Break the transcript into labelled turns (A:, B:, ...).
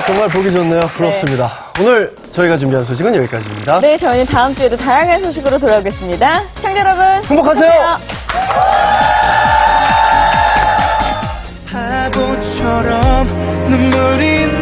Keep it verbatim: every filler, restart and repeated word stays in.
A: 정말 보기 좋네요. 부럽습니다. 네. 오늘 저희가 준비한 소식은 여기까지입니다.
B: 네, 저희는 다음 주에도 다양한 소식으로 돌아오겠습니다. 시청자 여러분,
A: 행복하세요.
B: 행복하세요.
C: 바보처럼 눈물이